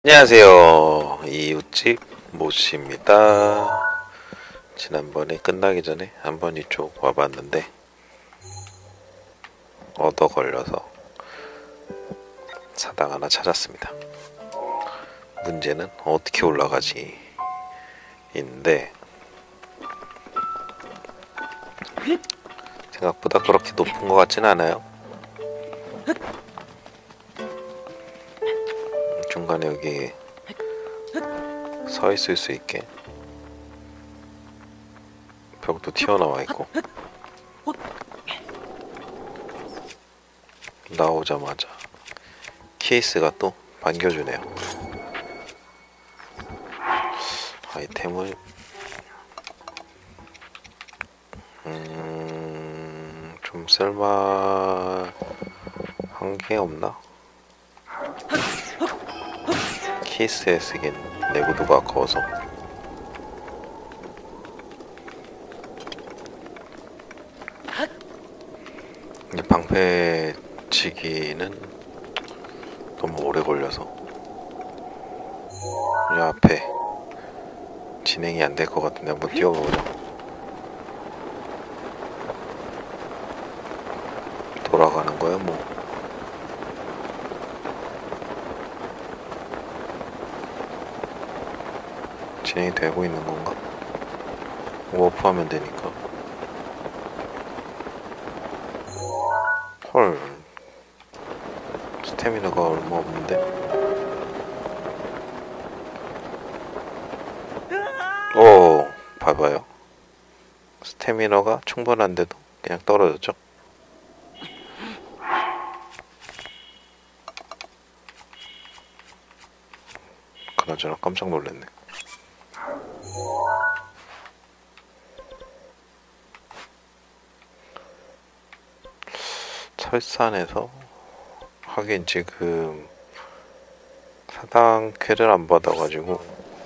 안녕하세요. 이웃집 모씨입니다. 지난번에 끝나기 전에 한번 이쪽 와봤는데 얻어 걸려서 사당 하나 찾았습니다. 문제는 어떻게 올라가지 인데 생각보다 그렇게 높은 것 같진 않아요. 중간에 여기 서 있을 수 있게 벽도 튀어나와 있고 나오자마자 케이스가 또 반겨주네요. 아이템을 좀 쓸만한 게 없나? 케이스에 쓰긴 내구도가 아까워서. 방패 치기는 너무 오래 걸려서 이 앞에 진행이 안 될 것 같은데 한번 뛰어보자. 돌아가는 거야 뭐. 진행이 되고 있는 건가? 워프하면 되니까. 헐, 스태미나가 얼마 없는데? 오, 봐봐요. 스태미너가 충분한데도 그냥 떨어졌죠? 그나저나 깜짝 놀랐네. 설산에서 하긴 지금 사당 퀘를 안 받아가지고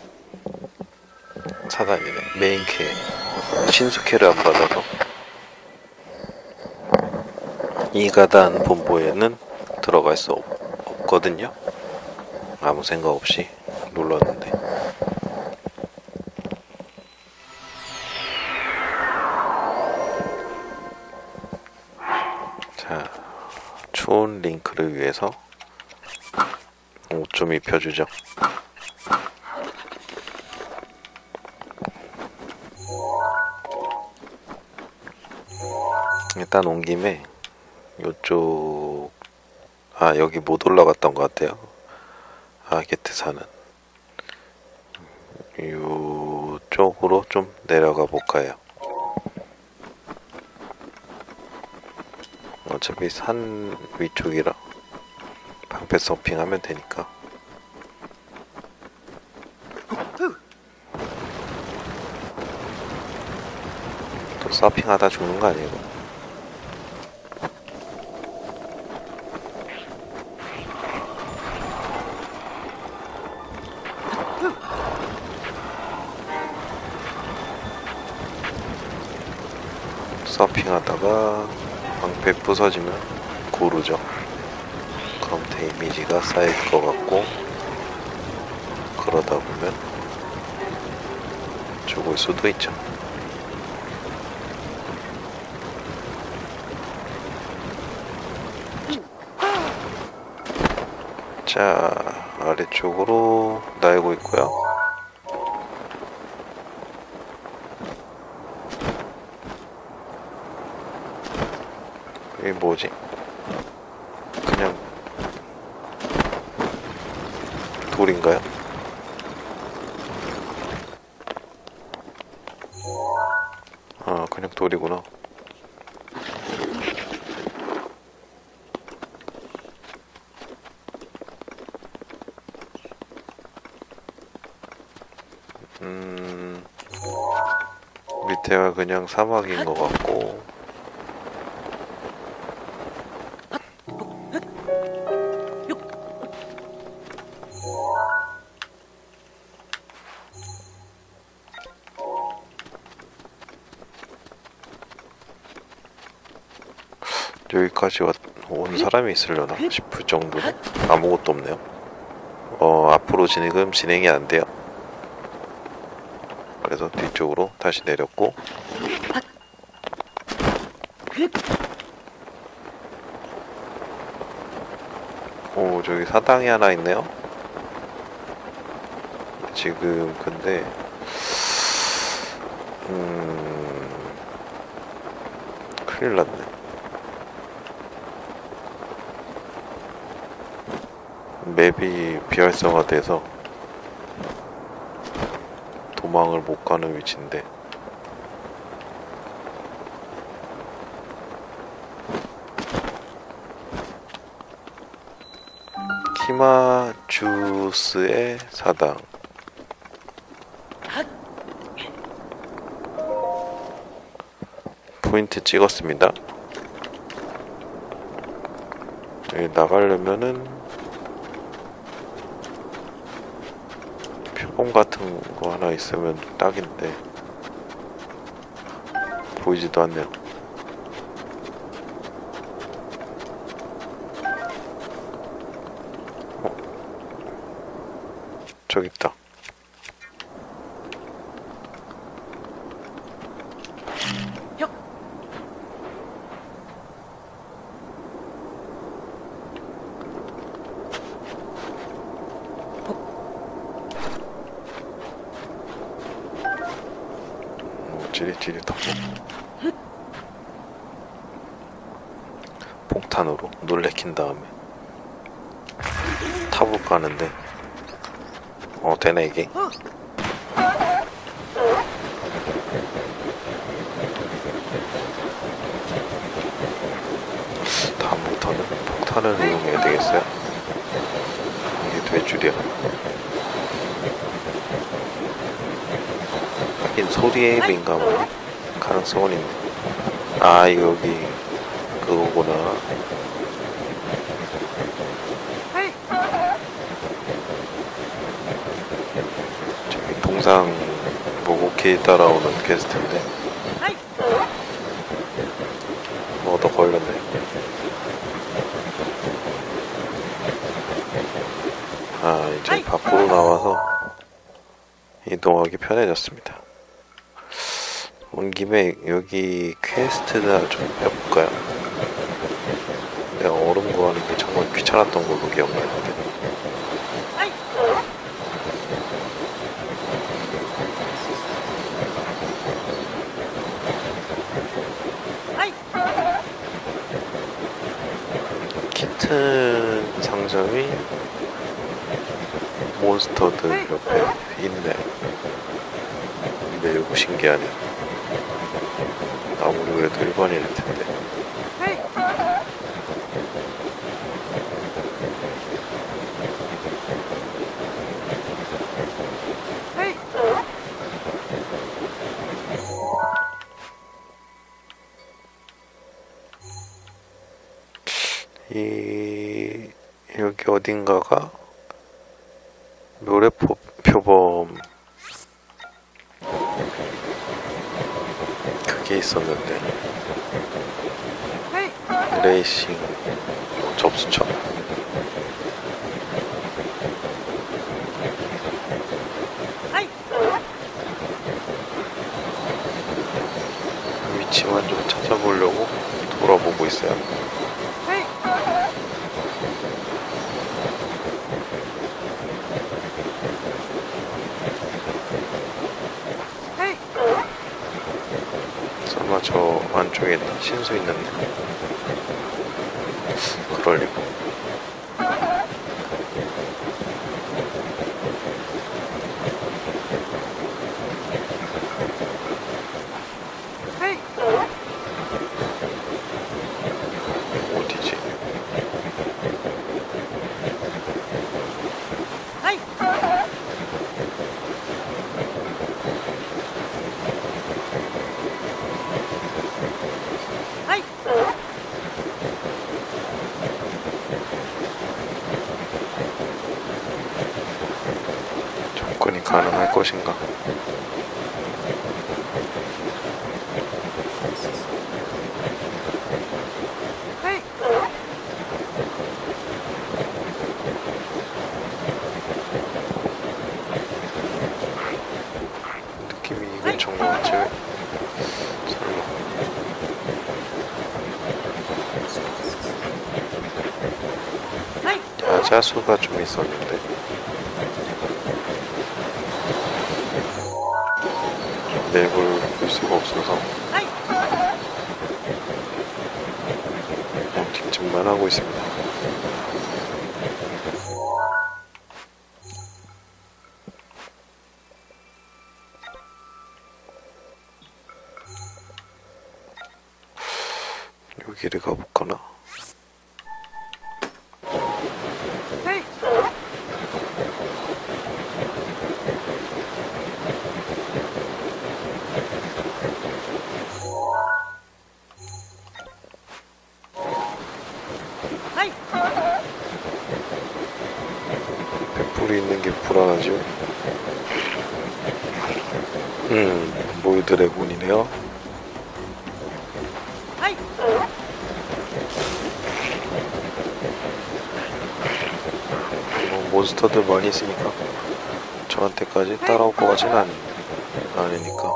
사단이네 메인 퀘 신수 퀘를 안 받아서 2가단 본보에는 들어갈 수 없거든요. 아무 생각 없이 눌렀는데 자, 추운 링크를 위해서 옷 좀 입혀주죠. 일단 온 김에 요쪽 여기 못 올라갔던 것 같아요. 게트사는 이쪽으로 좀 내려가 볼까요? 어차피 산 위쪽이라 방패 서핑하면 되니까. 또 서핑하다 죽는 거 아니에요? 서핑하다가 방패 부서지면 고르죠. 그럼 데미지가 쌓일 것 같고 그러다 보면 죽을 수도 있죠. 자, 아래쪽으로 날고 있고요. 이게 뭐지? 그냥 돌인가요? 그냥 돌이구나. 밑에가 그냥 사막인 것 같고 여기까지 온 사람이 있으려나 싶을 정도로 아무것도 없네요. 앞으로 지금 진행이 안 돼요. 그래서 뒤쪽으로 다시 내렸고, 오, 저기 사당이 하나 있네요. 지금 근데 큰일 났네. 맵이 비활성화돼서 도망을 못 가는 위치인데, 키마주스의 사당. 포인트 찍었습니다. 여기 나가려면은 표본 같은 거 하나 있으면 딱인데 보이지도 않네요. 저기 있다. 찌릿찌릿하고 폭탄으로 놀래킨 다음에 타볼까 하는데 되네 이게. 다음부터는 폭탄을 이용해야 되겠어요. 이게 될 줄이야. 하긴 소리의 민감한 가능성은 있네. 아, 여기 그거구나. 저기 동상 모고키 따라오는 퀘스트인데 뭐 얻어 걸렸네. 아, 이제 밖으로 나와서 이동하기 편해졌습니다. 온 김에 여기 퀘스트나 좀 해볼까요? 내가 얼음 구하는 게 정말 귀찮았던 걸로 기억나는데. 키튼 상점이 몬스터들 옆에 있네. 매우 신기하네. 아무리 그래도 일반인일 텐데. 여기 어딘가가 표범 그게 있었는데, 레이싱 접수처. 위치만 좀 찾아보려고 돌아보고 있어요. 설마 저 안쪽에 신수 있는데? 그럴 리가. 어디지? 접근이 가능할 것인가? 제 설마. 야자수가 좀 있었는데 맵을 볼 수가 없어서 그냥 뒷집만 하고 있습니다. 여기를 가볼까나? 횃불이 있는 게 불안하죠? 모유 드래곤이네요. 몬스터들 많이 있으니까 저한테까지 따라올 것 같진 않으니까.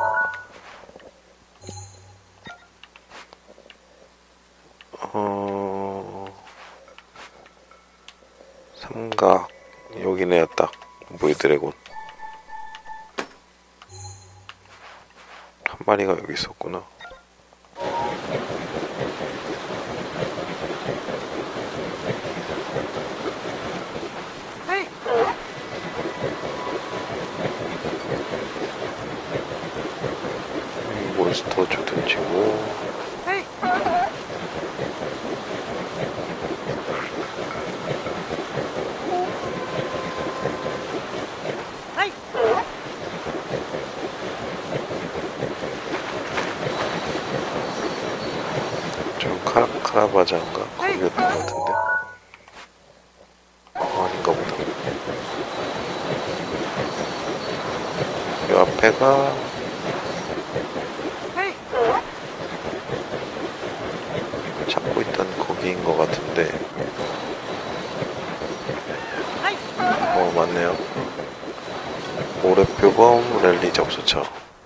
삼각 여기네요. 딱 모유 드래곤 한 마리가 여기 있었구나. 몬스터 조던지고 좀 카라바자인가? 거기였던 것 같은데. 아닌가 보다. 이 앞에가 찾고 있던 거기인 것 같은데. 맞네요. 모래표범 랠리 접수처.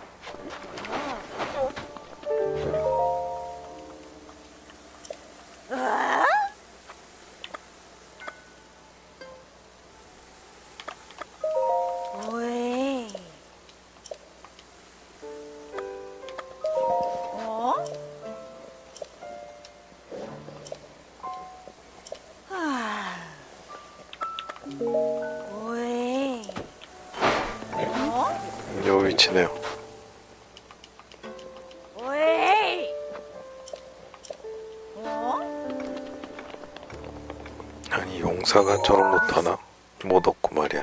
요 위치네요. 아니 용사가 저런 것도 하나? 못 얻고 말이야.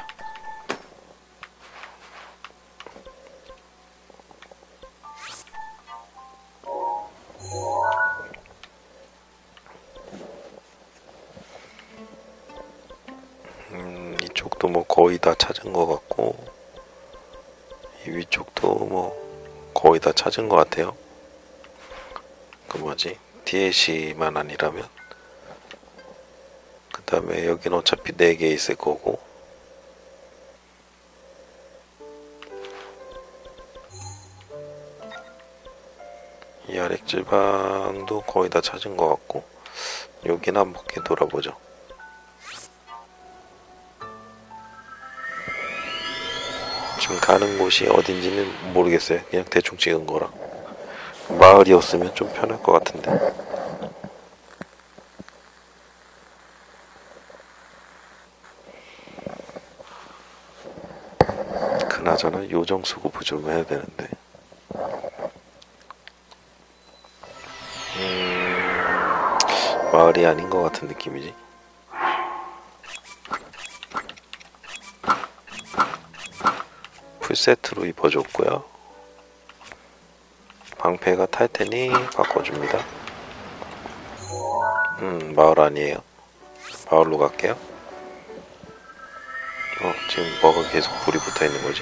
이쪽도 뭐 거의 다 찾은 것 같고 이 위쪽도 뭐 거의 다 찾은 것 같아요. 그 뭐지? DLC만 아니라면. 그 다음에 여기는 어차피 4개 있을 거고 이 아랫지방도 거의 다 찾은 것 같고 여기는 한 바퀴 돌아보죠. 지금 가는 곳이 어딘지는 모르겠어요. 그냥 대충 찍은 거라. 마을이었으면 좀 편할 것 같은데. 그나저나 요정수급을 좀 해야 되는데. 마을이 아닌 것 같은 느낌이지. 풀세트로 입어줬고요. 방패가 탈 테니 바꿔줍니다. 마을 아니에요. 마을로 갈게요. 지금 뭐가 계속 불이 붙어 있는 거지?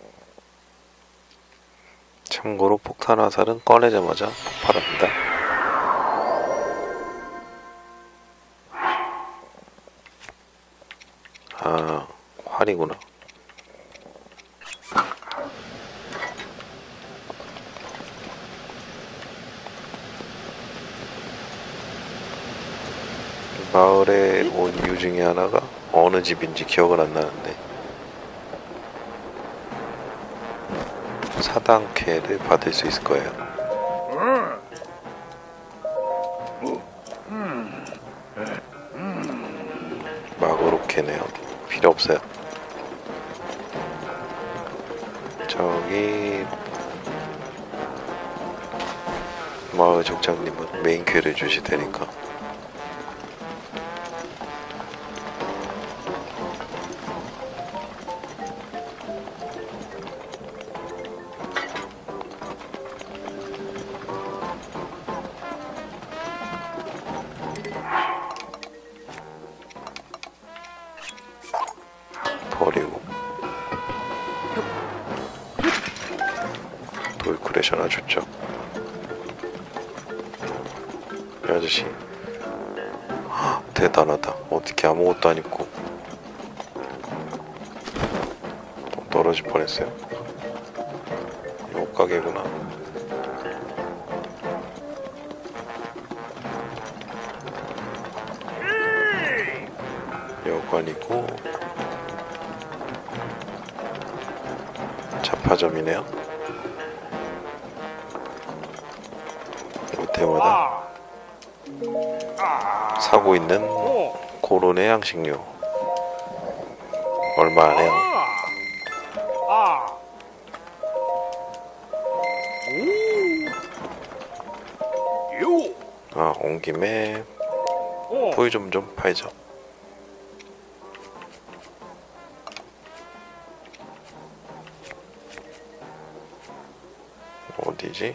참고로 폭탄 화살은 꺼내자마자 폭발합니다. 아, 활이구나. 마을에 온 이유 중에 하나가 어느 집인지 기억은 안 나는데 사당캐를 받을 수 있을 거예요. 막으로 캐네요. 필요 없어요. 저기 마을 족장님은 메인 퀘를 주시다니까. 버리고 돌크레션 하나 줬죠. 이 아저씨 대단하다. 어떻게 아무것도 안 입고 떨어질 뻔했어요. 옷가게구나. 여관이고 잡화점이네요. 올 때마다 사고 있는 고론의 향식료 얼마 안 해요. 아, 온 김에 포유 좀 팔죠. 어디지?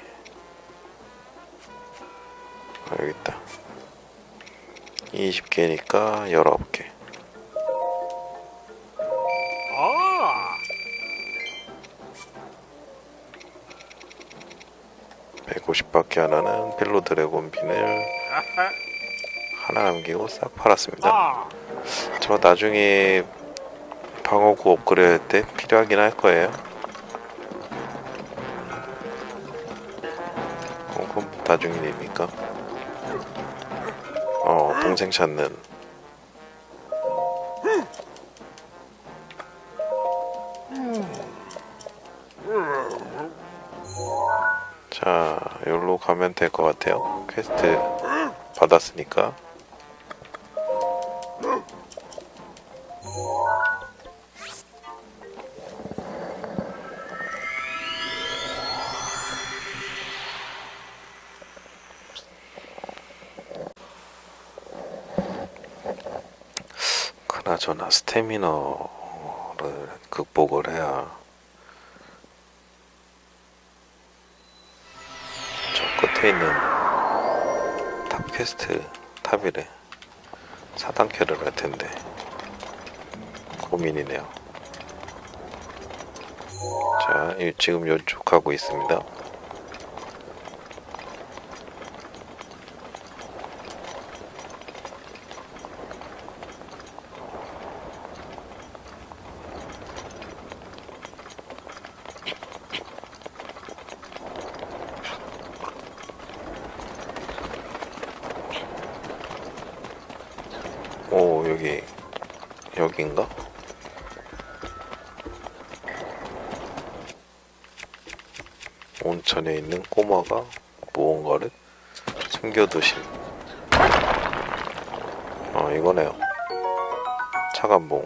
아, 여기 있다. 20개니까 19개. 150바퀴 하나는 벨로 드래곤 빈을 하나 남기고 싹 팔았습니다. 저 나중에 방어구 업그레이드 할 때 필요하긴 할 거예요. 그럼 나중에 일입니까? 동생 찾는. 자, 여기로 가면 될 것 같아요. 퀘스트 받았으니까. 그나저나 스태미너를 극복을 해야 저 끝에 있는 탑 퀘스트, 탑이래, 4단캐를 할 텐데 고민이네요. 자, 지금 이쪽 가고 있습니다. 오, 여기인가? 온천에 있는 꼬마가 무언가를 숨겨두신. 이거네요. 차관봉.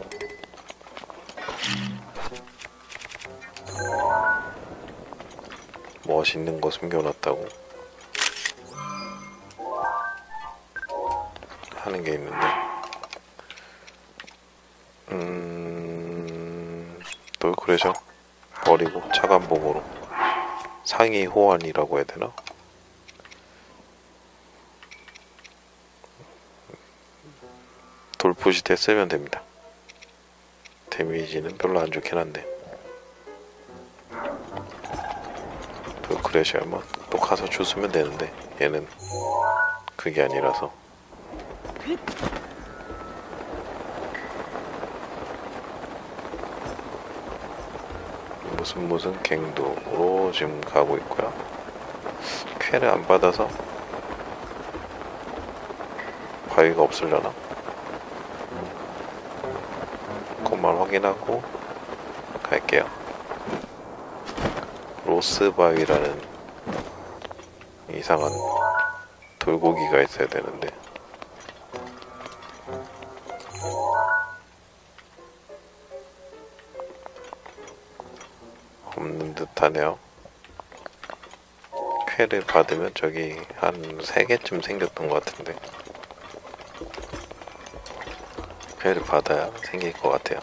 멋있는 거 숨겨놨다고 하는 게 있는데, 돌크레션 버리고 차관봉으로 상위 호환이라고 해야 되나? 돌푸시대 쓰면 됩니다. 데미지는 별로 안 좋긴 한데. 돌크레션만 또 가서 주스면 되는데 얘는 그게 아니라서. 무슨 갱도로 지금 가고 있고요. 퀘를 안 받아서 바위가 없으려나? 그것만 확인하고 갈게요. 로스 바위라는 이상한 돌고기가 있어야 되는데 없는 듯 하네요. 퀘를 받으면 저기 한 3개쯤 생겼던 것 같은데 퀘를 받아야 생길 것 같아요.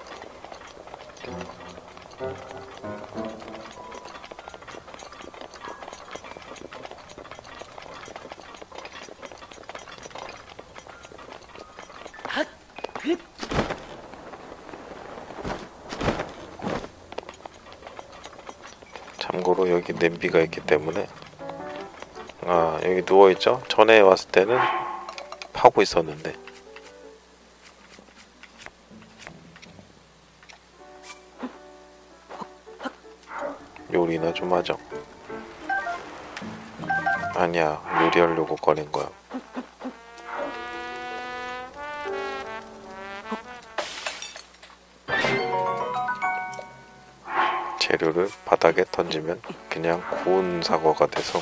참고로 여기 냄비가 있기 때문에 여기 누워있죠? 전에 왔을 때는 파고 있었는데 요리나 좀 하죠. 아니야, 요리하려고 꺼낸 거야. 재료를 바닥에 던지면 그냥 구운 사과가 돼서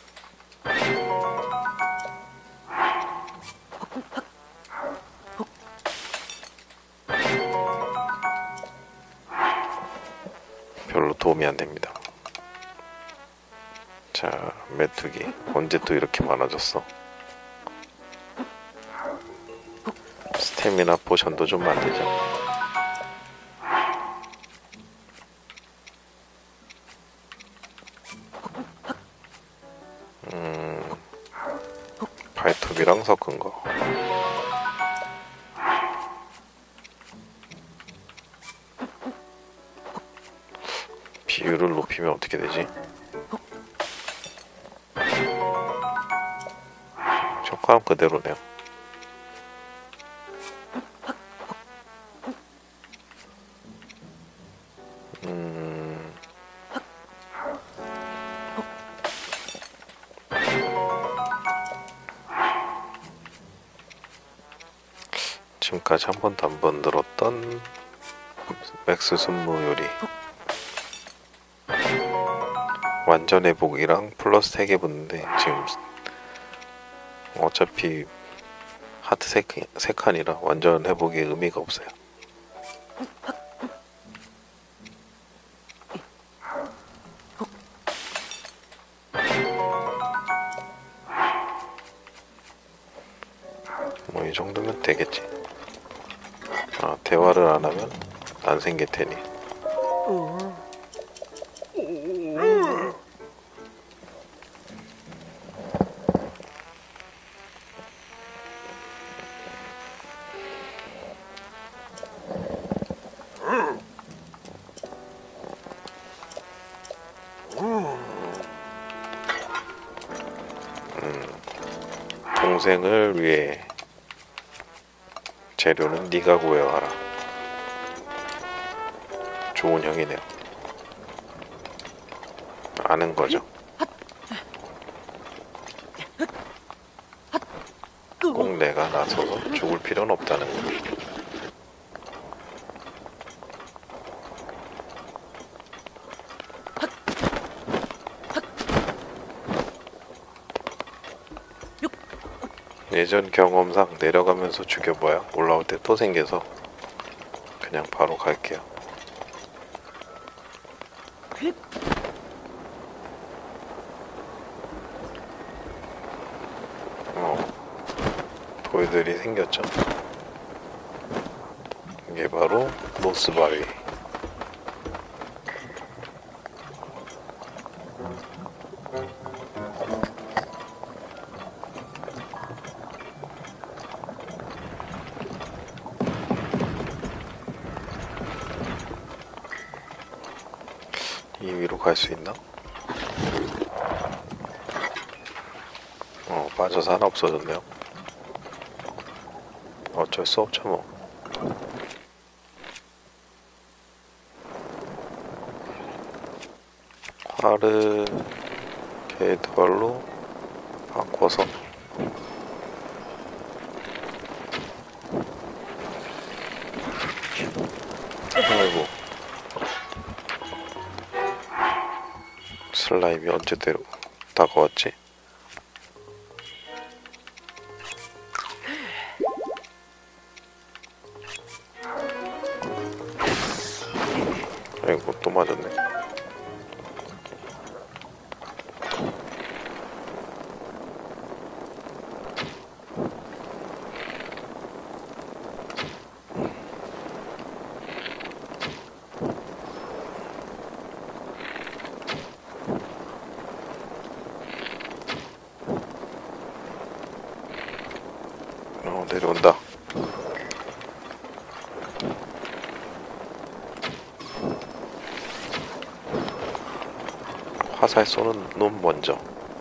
별로 도움이 안 됩니다. 자, 메뚜기 언제 또 이렇게 많아졌어? 스태미나 포션도 좀 만들자. 발톱이랑 섞은 거. 비율을 높이면 어떻게 되지? 효과는 그대로네요. 지금까지 한 번도 안 만들었던 맥스 순무 요리 완전 회복이랑 플러스 3개 붙는데 지금 어차피 하트 3칸이라 완전 회복에 의미가 없어요. 뭐 이 정도면 되겠지. 대화를 안 하면 안 생길 테니. 동생을 위해 재료는 네가 구해와라. 좋은 형이네요. 아는 거죠. 꼭 내가 나서서 죽을 필요는 없다는 거. 예전 경험상 내려가면서 죽여봐야 올라올 때 또 생겨서 그냥 바로 갈게요. 돌들이 생겼죠. 이게 바로 노스바위. 이 위로 갈 수 있나? 빠져서 하나 없어졌네요. 어쩔 수 없죠 뭐. 팔을 게이트발로 바꿔서 아이고 슬라임이 언제 다가왔지? 아이고 또 맞았네. 내려온다. 화살 쏘는 놈 먼저.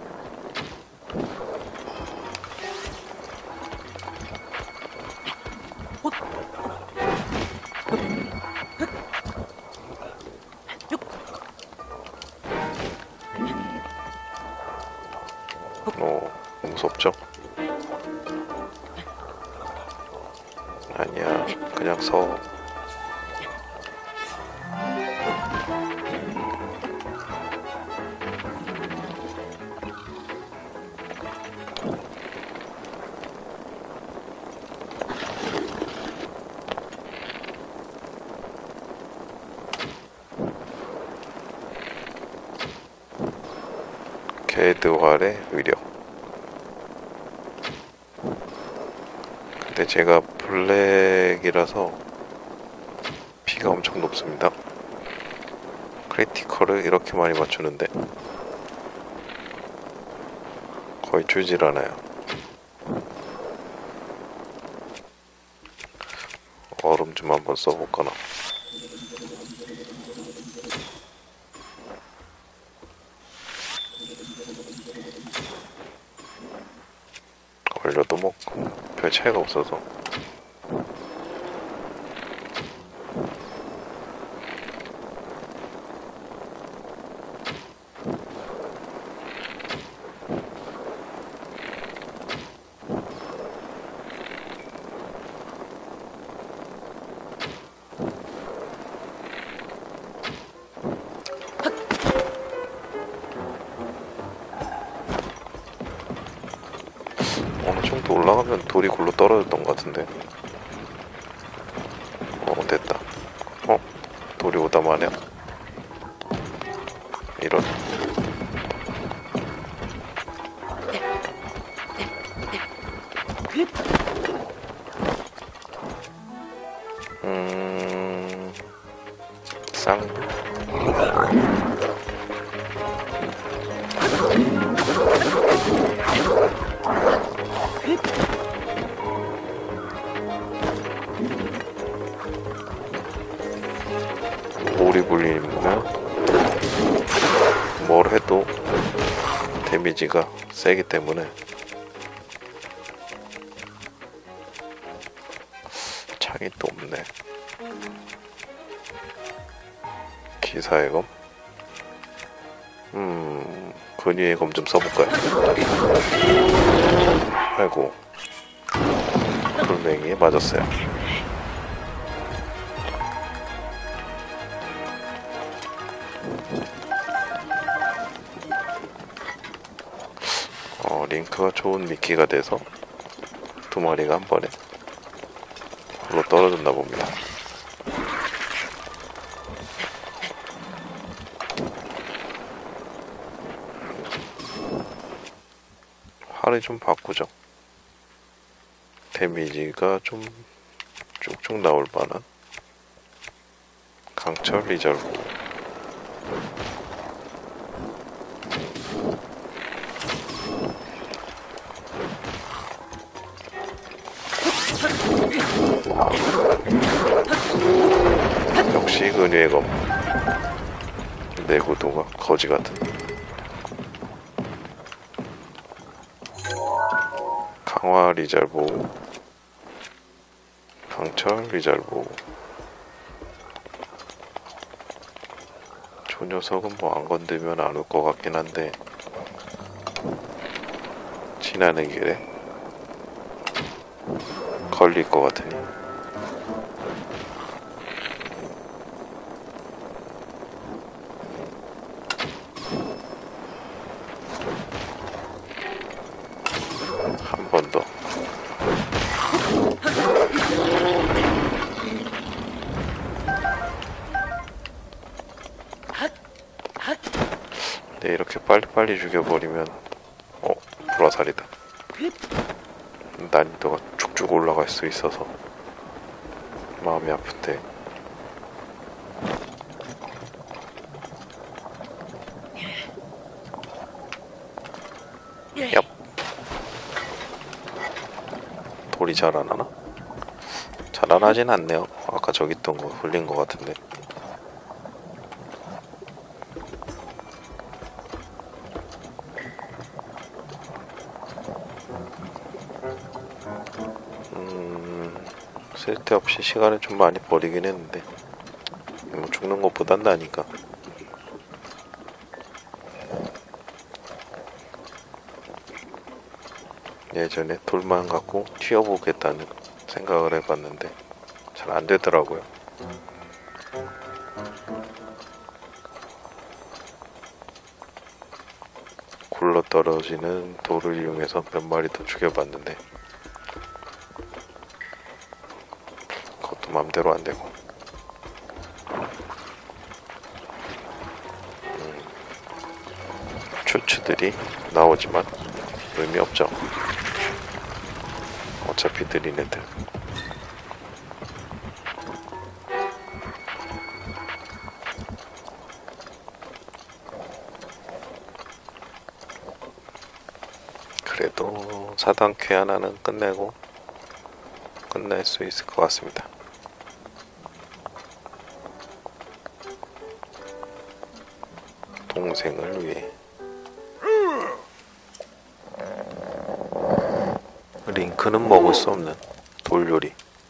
무섭죠? 아니야, 그냥 서. 게드활의 위력. 근데 제가 블랙이라서 피가 엄청 높습니다. 크리티컬을 이렇게 많이 맞추는데 거의 줄질 않아요. 얼음 좀 한번 써볼까나. 걸려도 뭐 별 차이가 없어서. 어느 정도 올라가면 돌이 굴러 떨어졌던 것 같은데. 됐다. 돌이 오다 마냐. 이런. 쌍. 오리 굴리면 뭘 해도 데미지가 세기 때문에 창이 또 없네. 기사의 검? 근위의 검 좀 써볼까요? 아이고 돌멩이에 맞았어요. 링크가 좋은 미끼가 돼서 두 마리가 한 번에 물로 떨어졌나 봅니다. 활을 좀 바꾸죠. 데미지가 좀 쭉쭉 나올 만한 강철 리저브. 역시 은유의 검. 내구도가 거지같은. 강화 리잘보, 강철 리잘보. 저 녀석은 뭐 안 건들면 안 올 것 같긴 한데 지나는 길에 걸릴 것 같으니 한 번 더. 네, 이렇게 빨리빨리 죽여버리면 불화살이다. 난이도가 쭉쭉 올라갈 수 있어서 마음이 아픈데 얍. 돌이 잘 안하나? 잘 안하진 않네요. 아까 저기 있던 거 흘린 것 같은데. 쓸데없이 시간을 좀 많이 버리긴 했는데 뭐 죽는 것보단 나니까. 예전에 돌만 갖고 튀어보겠다는 생각을 해봤는데 잘 안되더라고요. 굴러떨어지는 돌을 이용해서 몇 마리 더 죽여봤는데 그것도 맘대로 안되고. 추추들이 나오지만 의미 없죠. 어차피 느린 애들. 그래도 4단계 하나는 끝낼 수 있을 것 같습니다. 동생을 위해. 링크는 먹을 수 없는 돌요리.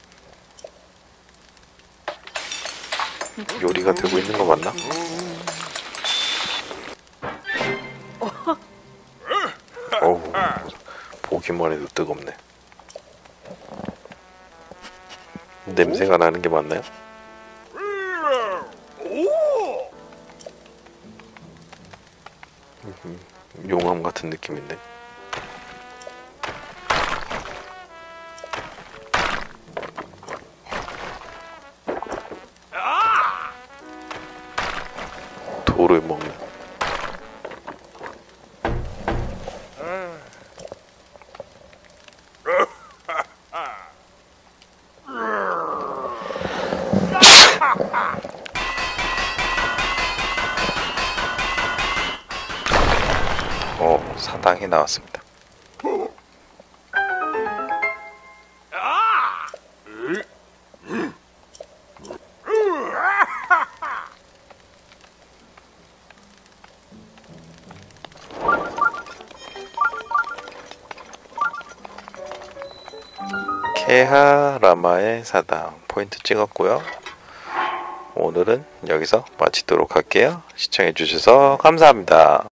요리가 되고 있는 거 맞나? 어우, 보기만 해도 뜨겁네. 냄새가 나는 게 맞나요? 용암 같은 느낌인데. 돌을 먹는. 사당이 나왔습니다. 케하라마의 사당 포인트 찍었고요. 오늘은 여기서 마치도록 할게요. 시청해주셔서 감사합니다.